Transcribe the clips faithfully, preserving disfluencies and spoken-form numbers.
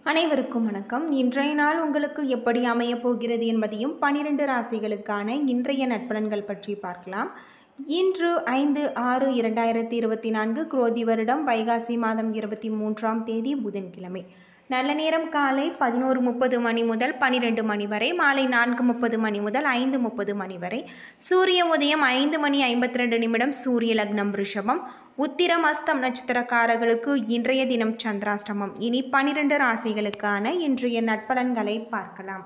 அனைவருக்கும் வணக்கம். இன்றைய நாள் உங்களுக்கு எப்படி அமையப் போகிறது என்பதையும் பனிரெண்டு ராசிகளுக்கான இன்றைய நட்பலன்கள் பற்றி பார்க்கலாம். இன்று ஐந்து ஆறு இரண்டாயிரத்தி இருபத்தி நான்கு குரோதி வருடம் வைகாசி மாதம் இருபத்தி மூன்றாம் தேதி புதன்கிழமை. நல்ல நேரம் காலை பதினோரு முப்பது மணி முதல் பனிரெண்டு மணி வரை, மாலை நான்கு முப்பது மணி முதல் ஐந்து முப்பது மணி வரை. சூரிய உதயம் ஐந்து மணி ஐம்பத்தி ரெண்டு நிமிடம். சூரிய லக்னம் ரிஷபம். உத்திரம் அஸ்தம் நட்சத்திரக்காரர்களுக்கு இன்றைய தினம் சந்திராஷ்டமம். இனி பனிரெண்டு ராசிகளுக்கான இன்றைய நட்பலன்களை பார்க்கலாம்.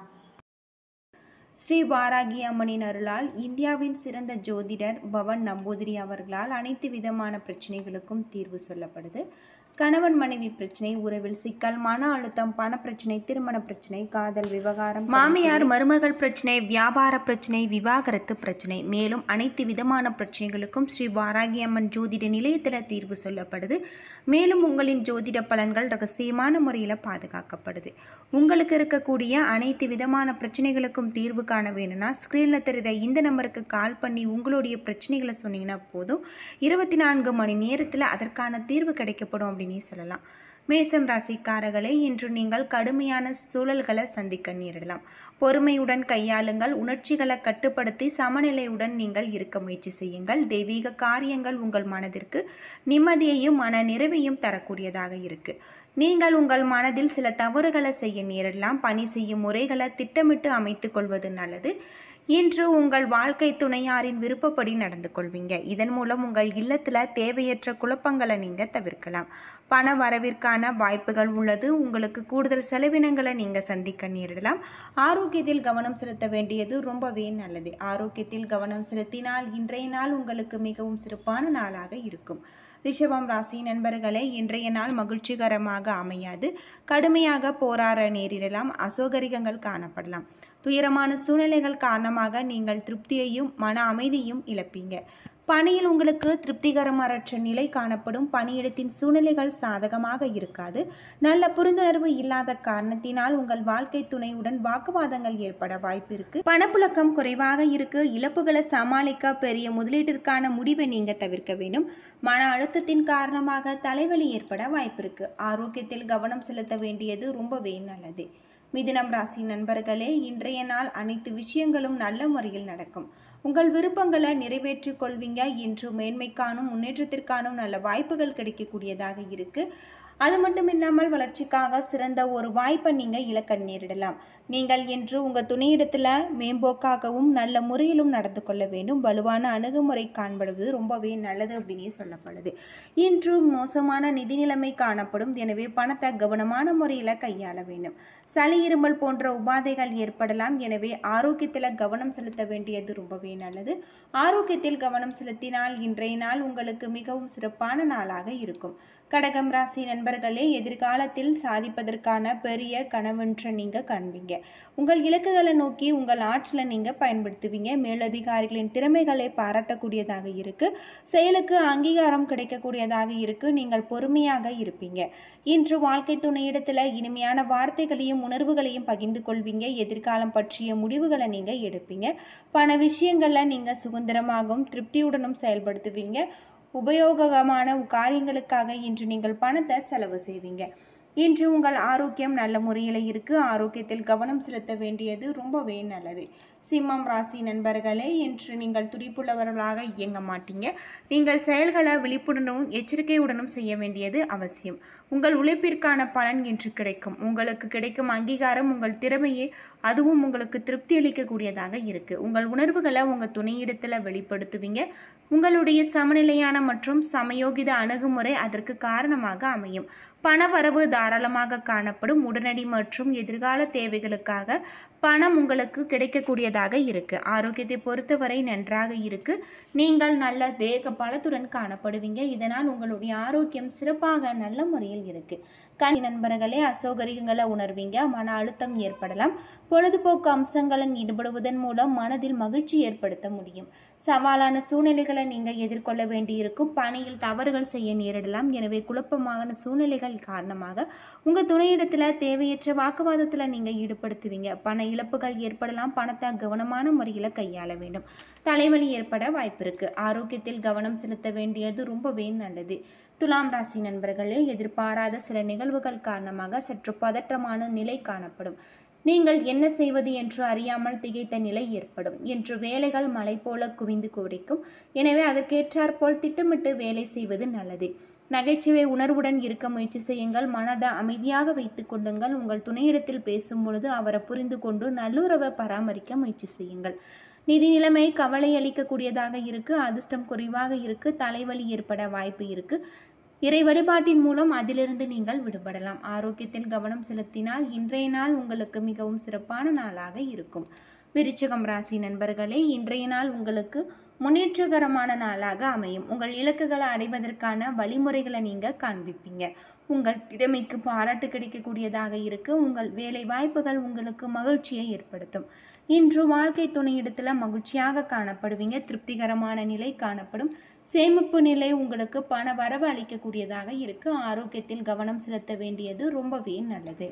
ஸ்ரீ வாராகி அம்மனின் அருளால் இந்தியாவின் சிறந்த ஜோதிடர் பவன் நம்பூதிரி அவர்களால் அனைத்து விதமான பிரச்சனைகளுக்கும் தீர்வு சொல்லப்படுது. கணவன் மனைவி பிரச்சனை, உறவில் சிக்கல், மன அழுத்தம், பண பிரச்சனை, திருமண பிரச்சனை, காதல் விவகாரம், மாமியார் மருமகள் பிரச்சனை, வியாபார பிரச்சனை, விவாகரத்து பிரச்சனை, மேலும் அனைத்து விதமான பிரச்சனைகளுக்கும் ஸ்ரீ வாராகி அம்மன் ஜோதிட நிலையத்தில் தீர்வு சொல்லப்படுது. மேலும் உங்களின் ஜோதிட பலன்கள் ரகசியமான முறையில் பாதுகாக்கப்படுது. உங்களுக்கு இருக்கக்கூடிய அனைத்து விதமான பிரச்சனைகளுக்கும் தீர்வு காண வேணும்னா ஸ்க்ரீனில் தெரிகிற இந்த நம்பருக்கு கால் பண்ணி உங்களுடைய பிரச்சனைகளை சொன்னீங்கன்னா போதும். இருபத்தி நான்கு மணி நேரத்தில் அதற்கான தீர்வு கிடைக்கப்படும் அப்படின்னு சொல்லலாம். மேசம் ராசிக்காரர்களை, இன்று நீங்கள் கடுமையான சூழல்களை சந்திக்க நேரிடலாம். பொறுமையுடன் கையாளுங்கள். உணர்ச்சிகளை கட்டுப்படுத்தி சமநிலையுடன் நீங்கள் இருக்க முயற்சி செய்யுங்கள். தெய்வீக காரியங்கள் உங்கள் மனதிற்கு நிம்மதியையும் மன நிறைவையும் தரக்கூடியதாக இருக்கு. நீங்கள் உங்கள் மனதில் சில தவறுகளை செய்ய நேரிடலாம். பணி செய்யும் முறைகளை திட்டமிட்டு அமைத்துக் கொள்வது நல்லது. இன்று உங்கள் வாழ்க்கை துணையாரின் விருப்பப்படி நடந்து கொள்வீங்க. இதன் மூலம் உங்கள் இல்லத்தில் தேவையற்ற குழப்பங்களை நீங்கள் தவிர்க்கலாம். பண வரவிற்கான வாய்ப்புகள் உள்ளது. உங்களுக்கு கூடுதல் செலவினங்களை நீங்கள் சந்திக்க நேரிடலாம். ஆரோக்கியத்தில் கவனம் செலுத்த வேண்டியது ரொம்பவே நல்லது. ஆரோக்கியத்தில் கவனம் செலுத்தினால் இன்றைய நாள் உங்களுக்கு மிகவும் சிறப்பான நாளாக இருக்கும். ரிஷபம் ராசி நண்பர்களே, இன்றைய நாள் மகிழ்ச்சிகரமாக அமையாது. கடுமையாக போராட நேரிடலாம். அசௌகரியங்கள் காணப்படலாம். துயரமான சூழ்நிலைகள் காரணமாக நீங்கள் திருப்தியையும் மன அமைதியும் இழப்பீங்க. பணியில் உங்களுக்கு திருப்திகரமற்ற நிலை காணப்படும். பணியிடத்தின் சூழ்நிலைகள் சாதகமாக இருக்காது. நல்ல புரிந்துணர்வு இல்லாத காரணத்தினால் உங்கள் வாழ்க்கை துணையுடன் வாக்குவாதங்கள் ஏற்பட வாய்ப்பு இருக்கு. பணப்புழக்கம் குறைவாக இருக்கு. இழப்புகளை சமாளிக்க பெரிய முதலீட்டிற்கான முடிவை நீங்க தவிர்க்க வேண்டும். மன அழுத்தத்தின் காரணமாக தலைவலி ஏற்பட வாய்ப்பு இருக்கு. ஆரோக்கியத்தில் கவனம் செலுத்த வேண்டியது ரொம்பவே நல்லது. மிதுனம் ராசி நண்பர்களே, இன்றைய நாள் அனைத்து விஷயங்களும் நல்ல முறையில் நடக்கும். உங்கள் விருப்பங்களை நிறைவேற்றிக் கொள்வீங்க. இன்று மேன்மைக்கானும் முன்னேற்றத்திற்கானும் நல்ல வாய்ப்புகள் கிடைக்கக்கூடியதாக இருக்கு. அது மட்டும் இல்லாமல் வளர்ச்சிக்காக சிறந்த ஒரு வாய்ப்பை நீங்கள் இழக்க நேரிடலாம். நீங்கள் இன்று உங்கள் துணையிடத்தில் மேம்போக்காகவும் நல்ல முறையிலும் நடந்து கொள்ள வேண்டும். வலுவான அணுகுமுறை காண்படுவது ரொம்பவே நல்லது அப்படின்னு சொல்லப்படுது. இன்று மோசமான நிதி நிலைமை காணப்படும். எனவே பணத்தை கவனமான முறையில் கையாள வேண்டும். சளி இருமல் போன்ற உபாதைகள் ஏற்படலாம். எனவே ஆரோக்கியத்தில் கவனம் செலுத்த வேண்டியது ரொம்பவே நல்லது. ஆரோக்கியத்தில் கவனம் செலுத்தினால் இன்றைய நாள் உங்களுக்கு மிகவும் சிறப்பான நாளாக இருக்கும். கடகம் ராசி நண்பர்களே, எதிர்காலத்தில் சாதிப்பதற்கான பெரிய கனவொன்றை நீங்கள் காண்பீங்க. உங்கள் இலக்குகளை நோக்கி உங்கள் ஆற்றலை நீங்கள் பயன்படுத்துவீங்க. மேலதிகாரிகளின் திறமைகளை பாராட்டக்கூடியதாக இருக்கு. செயலுக்கு அங்கீகாரம் கிடைக்கக்கூடியதாக இருக்கு. நீங்கள் பொறுமையாக இருப்பீங்க. இன்று வாழ்க்கை துணையிடத்தில் இனிமையான வார்த்தைகளையும் உணர்வுகளையும் பகிர்ந்து கொள்வீங்க. எதிர்காலம் பற்றிய முடிவுகளை நீங்கள் எடுப்பீங்க. பண விஷயங்களில் நீங்கள் சுதந்திரமாகவும் திருப்தியுடனும் செயல்படுத்துவீங்க. உபயோகமான காரியங்களுக்காக இன்று நீங்கள் பணத்தை செலவு செய்வீங்க. இன்று உங்கள் ஆரோக்கியம் நல்ல முறையில் இருக்கு. ஆரோக்கியத்தில் கவனம் செலுத்த வேண்டியது ரொம்பவே நல்லது. சிம்மம் ராசி நண்பர்களே, இன்று நீங்கள் துடிப்புள்ளவர்களாக இயங்க மாட்டீங்க. நீங்கள் செயல்களை விழிப்புடனும் எச்சரிக்கையுடனும் செய்ய வேண்டியது அவசியம். உங்கள் உழைப்பிற்கான பலன் இன்று கிடைக்கும். உங்களுக்கு கிடைக்கும் அங்கீகாரம் உங்கள் திறமையை அதுவும் உங்களுக்கு திருப்தி அளிக்கக்கூடியதாக இருக்கு. உங்கள் உணர்வுகளை உங்கள் துணையிடத்தில் வெளிப்படுத்துவீங்க. உங்களுடைய சமநிலையான மற்றும் சமயோகித அணுகுமுறை அதற்கு காரணமாக அமையும். பணவரவு தாராளமாக காணப்படும். உடனடி மற்றும் எதிர்கால தேவைகளுக்காக பணம் உங்களுக்கு கிடைக்கக்கூடியதாக இருக்கு. ஆரோக்கியத்தை பொறுத்தவரை நன்றாக இருக்கு. நீங்கள் நல்ல தேக பலத்துடன் காணப்படுவீங்க. இதனால் உங்களுடைய ஆரோக்கியம் சிறப்பாக நல்ல முறையில் இருக்கு. கணி நண்பர்களே, அசௌகரியங்களை உணர்வீங்க. மன அழுத்தம் ஏற்படலாம். பொழுதுபோக்கு அம்சங்களில் ஈடுபடுவதன் மூலம் மனதில் மகிழ்ச்சி ஏற்படுத்த முடியும். சவாலான சூழ்நிலைகளை நீங்கள் எதிர்கொள்ள வேண்டியிருக்கும். பணியில் தவறுகள் செய்ய நேரிடலாம். எனவே குழப்பமான சூழ்நிலைகள் காரணமாக உங்கள் துணையிடத்தில் தேவையற்ற வாக்குவாதத்தில் நீங்கள் ஈடுபடுத்துவீங்க. பண இழப்புகள் ஏற்படலாம். பணத்தை கவனமான முறையில் கையாள வேண்டும். தலைவலி ஏற்பட வாய்ப்பு இருக்கு. ஆரோக்கியத்தில் கவனம் செலுத்த வேண்டியது ரொம்பவே நல்லது. துலாம் ராசி நண்பர்களே, எதிர்பாராத சில நிகழ்வுகள் காரணமாக சற்று பதற்றமான நிலை காணப்படும். நீங்கள் என்ன செய்வது என்று அறியாமல் திகைத்த நிலை ஏற்படும். இன்று வேலைகள் மலை போல குவிந்து குவிக்கும். எனவே அதற்கேற்றாற்போல் திட்டமிட்டு வேலை செய்வது நல்லது. நகைச்சுவை உணர்வுடன் இருக்க முயற்சி செய்யுங்கள். மனதை அமைதியாக வைத்துக் கொள்ளுங்கள். உங்கள் துணையிடத்தில் பேசும் பொழுது அவரை புரிந்து கொண்டு நல்லுறவை பராமரிக்க முயற்சி செய்யுங்கள். நிதி நிலைமை கவலை அளிக்கக்கூடியதாக இருக்கு. அதிர்ஷ்டம் குறைவாக இருக்கு. தலைவலி ஏற்பட வாய்ப்பு இருக்கு. இறை வழிபாட்டின் மூலம் அதிலிருந்து நீங்கள் விடுபடலாம். ஆரோக்கியத்தில் கவனம் செலுத்தினால் இன்றைய நாள் உங்களுக்கு மிகவும் சிறப்பான நாளாக இருக்கும். விருச்சிகம் ராசி நண்பர்களே, இன்றைய நாள் உங்களுக்கு முன்னேற்றகரமான நாளாக அமையும். உங்கள் இலக்குகளை அடைவதற்கான வழிமுறைகளை நீங்கள் காண்பிப்பீங்க. உங்கள் திறமைக்கு பாராட்டு கிடைக்கக்கூடியதாக இருக்கு. உங்கள் வேலை வாய்ப்புகள் உங்களுக்கு மகிழ்ச்சியை ஏற்படுத்தும். இன்று வாழ்க்கை துணையிடத்துல மகிழ்ச்சியாக காணப்படுவீங்க. திருப்திகரமான நிலை காணப்படும். சேமிப்பு நிலை உங்களுக்கு பண வரவு அளிக்கக்கூடியதாக இருக்கு. ஆரோக்கியத்தில் கவனம் செலுத்த வேண்டியது ரொம்பவே நல்லது.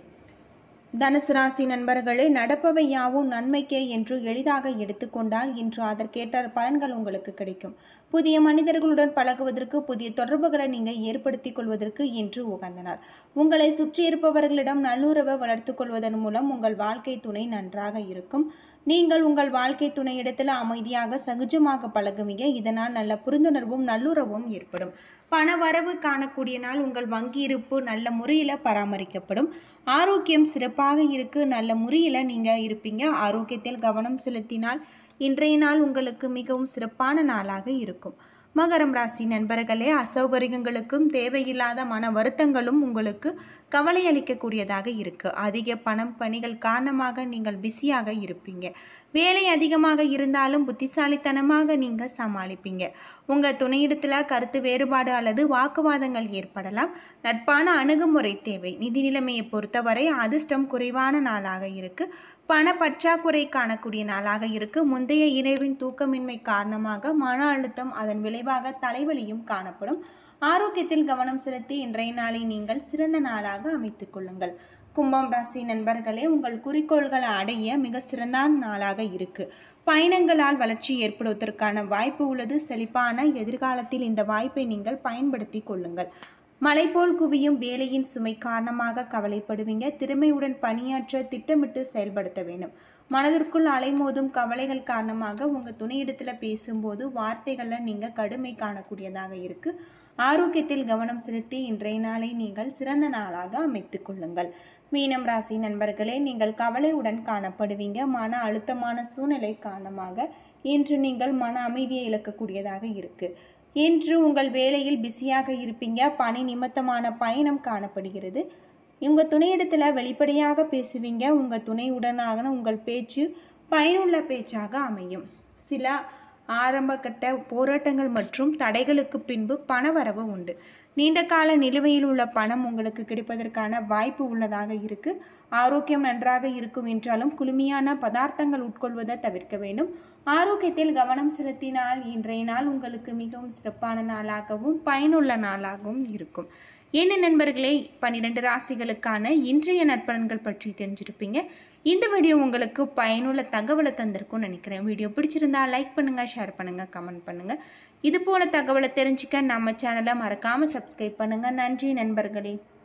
தனுசு ராசி நண்பர்களே, நடப்பவை யாவும் நன்மைக்கே என்று எளிதாக எடுத்துக்கொண்டால் இன்று அதற்கேற்ற பலன்கள் உங்களுக்கு கிடைக்கும். புதிய மனிதர்களுடன் பழகுவதற்கு, புதிய தொடர்புகளை நீங்கள் ஏற்படுத்திக் கொள்வதற்கு இன்று உகந்த நாள். உங்களை சுற்றி இருப்பவர்களிடம் நல்லுறவை வளர்த்து கொள்வதன் மூலம் உங்கள் வாழ்க்கை துணை நன்றாக இருக்கும். நீங்கள் உங்கள் வாழ்க்கை துணை இடத்துல அமைதியாக சகஜமாக பழகுவீங்க. இதனால் நல்ல புரிந்துணர்வும் நல்லுறவும் ஏற்படும். பண வரவு காணக்கூடிய நாள். உங்கள் வங்கி இருப்பு நல்ல முறையில் பராமரிக்கப்படும். ஆரோக்கியம் சிறப்பாக இருக்கு. நல்ல முறையில் நீங்கள் இருப்பீங்க. ஆரோக்கியத்தில் கவனம் செலுத்தினால் இன்றைய நாள் உங்களுக்கு மிகவும் சிறப்பான நாளாக இருக்கும். மகரம் ராசி நண்பர்களே, அசௌகரியங்களுக்கும் தேவையில்லாத மன வருத்தங்களும் உங்களுக்கு கவலை அளிக்கக்கூடியதாக இருக்கு. அதிக பணம் பணிகள் காரணமாக நீங்கள் பிஸியாக இருப்பீங்க. வேலை அதிகமாக இருந்தாலும் புத்திசாலித்தனமாக நீங்கள் சமாளிப்பீங்க. உங்கள் துணையிடத்தில் கருத்து வேறுபாடு அல்லது வாக்குவாதங்கள் ஏற்படலாம். நட்பான அணுகுமுறை தேவை. நிதி நிலைமையை பொறுத்தவரை அதிர்ஷ்டம் குறைவான நாளாக இருக்கு. பண பற்றாக்குறை காணக்கூடிய நாளாக இருக்கு. முந்தைய இரவின் தூக்கமின்மை காரணமாக மன அழுத்தம், அதன் விளைவாக தலைவலியும் காணப்படும். ஆரோக்கியத்தில் கவனம் செலுத்தி இன்றைய நாளை நீங்கள் சிறந்த நாளாக அமைத்துக் கொள்ளுங்கள். கும்பம் ராசி நண்பர்களே, உங்கள் குறிக்கோள்களை அடைய மிக சிறந்த நாளாக இருக்கு. பயணங்களால் வளர்ச்சி ஏற்படுவதற்கான வாய்ப்பு உள்ளது. செழிப்பான எதிர்காலத்தில் இந்த வாய்ப்பை நீங்கள் பயன்படுத்தி கொள்ளுங்கள். மலை போல் குவியும் வேலையின் சுமை காரணமாக கவலைப்படுவீங்க. திறமையுடன் பணியாற்ற திட்டமிட்டு செயல்படுத்த வேண்டும். மனதிற்குள் அலைமோதும் கவலைகள் காரணமாக உங்கள் துணையிடத்தில் பேசும்போது வார்த்தைகளில் நீங்கள் கடுமை காணக்கூடியதாக இருக்கு. ஆரோக்கியத்தில் கவனம் செலுத்தி இன்றைய நாளை நீங்கள் சிறந்த நாளாக அமைத்துக் கொள்ளுங்கள். மீனம் ராசி நண்பர்களே, நீங்கள் கவலையுடன் காணப்படுவீங்க. மன அழுத்தமான சூழ்நிலை காரணமாக இன்று நீங்கள் மன அமைதியை இழக்கக்கூடியதாக இருக்கு. இன்று உங்கள் வேலையில் பிஸியாக இருப்பீங்க. பணி நிமித்தமான பயணம் காணப்படுகிறது. உங்கள் துணையிடத்தில் வெளிப்படையாக பேசுவீங்க. உங்கள் துணையுடனான உங்கள் பேச்சு பயனுள்ள பேச்சாக அமையும். சில ஆரம்ப கட்ட போராட்டங்கள் மற்றும் தடைகளுக்கு பின்பு பணவரவு உண்டு. நீண்ட கால நிலுவையில் உள்ள பணம் உங்களுக்கு கிடைப்பதற்கான வாய்ப்பு உள்ளதாக இருக்கு. ஆரோக்கியம் நன்றாக இருக்கும் என்றாலும் குளுமையான பதார்த்தங்கள் உட்கொள்வதை தவிர்க்க வேண்டும். ஆரோக்கியத்தில் கவனம் செலுத்தினால் இன்றைய நாள் உங்களுக்கு மிகவும் சிறப்பான நாளாகவும் பயனுள்ள நாளாகவும் இருக்கும். என்ன நண்பர்களே, பன்னிரெண்டு ராசிகளுக்கான இன்றைய நற்பலன்கள் பற்றி தெரிஞ்சிருப்பீங்க. இந்த வீடியோ உங்களுக்கு பயனுள்ள தகவலை தந்திருக்கும்னு நினைக்கிறேன். வீடியோ பிடிச்சிருந்தா லைக் பண்ணுங்கள், ஷேர் பண்ணுங்கள், கமெண்ட் பண்ணுங்கள். இது போல தகவலை தெரிஞ்சுக்க நம்ம சேனலை மறக்காமல் சப்ஸ்கிரைப் பண்ணுங்கள். நன்றி நண்பர்களே.